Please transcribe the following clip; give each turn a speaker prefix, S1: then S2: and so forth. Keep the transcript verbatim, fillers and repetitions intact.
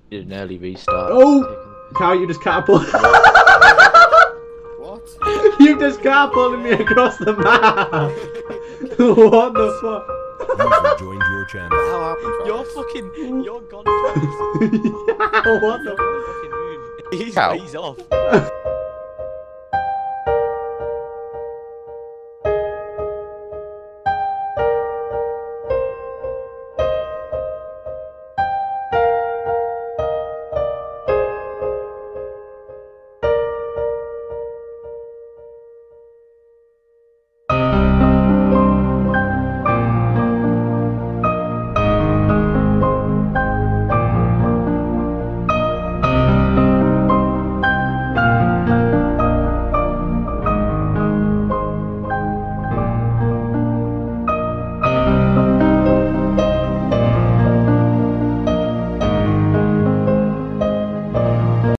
S1: Did an early restart.
S2: Oh! Cow, you just catapulted.
S3: What?
S2: You just catapulted me across the map. What the fuck?
S4: User joined your channel.
S3: What the hell happened?
S1: You're fucking. You're gone.
S2: Yeah, what the
S1: Fucking rude. He's,
S3: Cow.
S1: he's off.